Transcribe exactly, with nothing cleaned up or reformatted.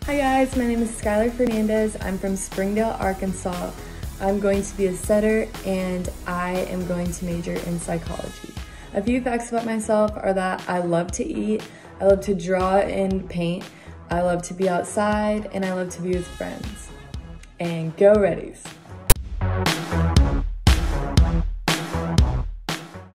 Hi guys, my name is Skylar Fernandez. I'm from Springdale, Arkansas. I'm going to be a setter and I am going to major in psychology. A few facts about myself are that I love to eat, I love to draw and paint, I love to be outside, and I love to be with friends. And go Reddies!